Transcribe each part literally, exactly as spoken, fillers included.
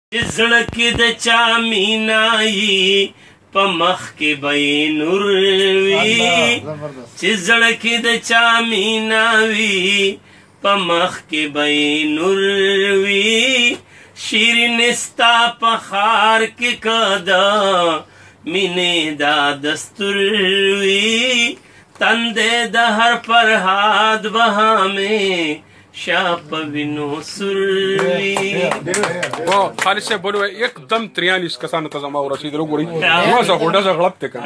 زړه کې د چا مینایي په مخ کې به نور وي چې زړه کې د چا میناوي په مخ کې به نور وي شیرین ستا په خار کې کده مینې دا دستور وي تندې د هر فرهاد بهامې شاپ وینو سروي واو خالد صاحب بولو एकदम تریالیس کسانو ته زما ورسېدل وګورئ نو زه هوډه زه غلط ته کړم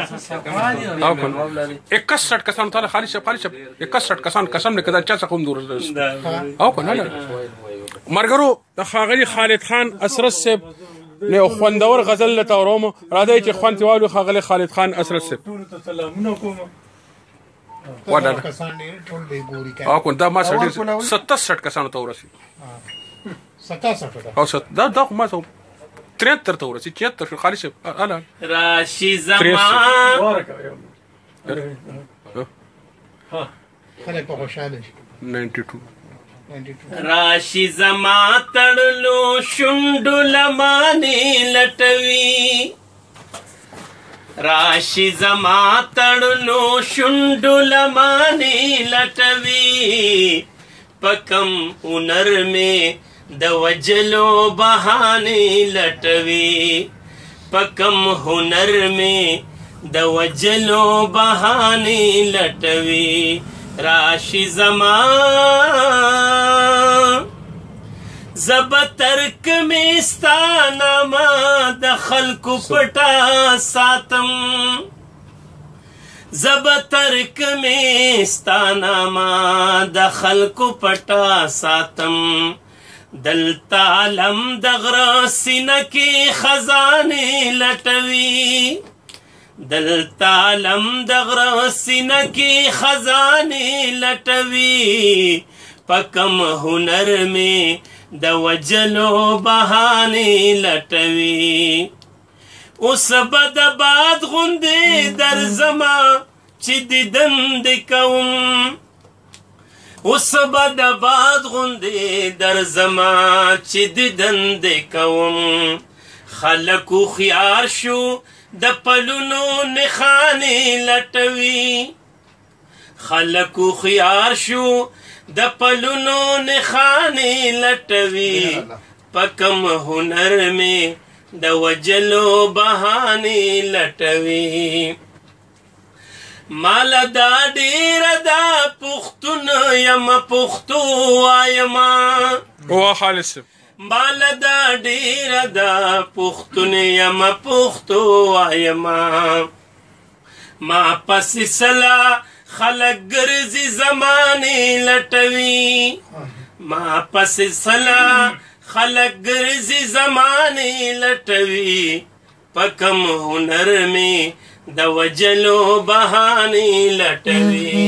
اکسठ کسانو ته خالد صاحب خالد صاحب اکسठ کسان قسم نه کړه چا څه کوم دور او کنه مرګرو د خاغلی خالد خان اسرت صاحب نه خوندور غزل لته وروم راځي چې خوند والو خاغلی خالد خان اسرت صاحب ټول ته سلامونه کوم وډا کسان ټول به ګوري او کو دا ما سړي ستاسठ کسانو ته ورسي ستاسठ او ست دا دا ما ته تریهتر ته ورسي چهتر شو خالص الا راشي زمان ها خلک په خوشاله شي बानवे راشي زما تړلو شونډو لمانې لټوي راشي زما تړلو شونډو لمانې لټوي پکم هنر میں د وجلو بهانې لټوي پکم هنر میں د وجلو بهانې لټوي راشي زما زب ترک میں ستانما د خلکو پټا ساتم زب ترک میں ستانما د خلکو پټا ساتم دلتا لم دغر سینکی خزانے لټوي دلتا لم دغر سینکی خزانے لټوي پکم هنر میں د وجلو بهانې لټوي اوس به د باد غوندې درځمه چې دیدن دې کوم اوس به د باد غوندې درځمه چې دیدن دې کوم خلک هوښیار شو د پلونو نښانې لټوي خلک هوښیار شو د پلونو نښانې لټوي پکم هنر میں د وجلو بهانې لټوي مال دا ډیره دا پښتون یم پښتو وایما وا خالد صاحب مال دا ډیره دا پښتون یم پښتو وایما ما پسې سلا خلق گرزی زمانے لٹوی ما پس سلا خلق گرزی زمانے لٹوی پکم ہنر میں د وجلو بہانے لٹوی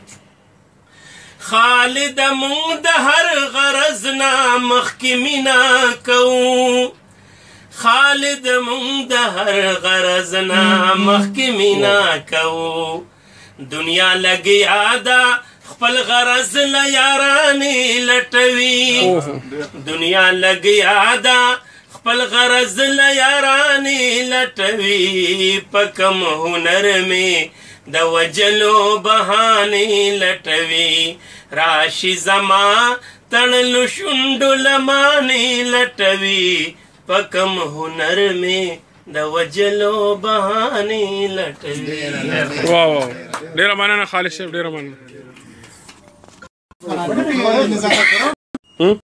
خالد مونږ د هر غرض نه مخکې مینا کوو خالد مونږ د هر غرض نه مخکې مینا کوو دنیا لګیا دا خپل غرض له یارانې لټوي دنیا لګیا دا خپل غرض له یارانې لټوي پکم هنر میں د وجلو بهانې لټوي راشي زما تړلو شونډو لمانې لټوي پکم هنر میں د وجلو بهانې لټوي واو ډیره مننه خالد صاحب ډیره مننه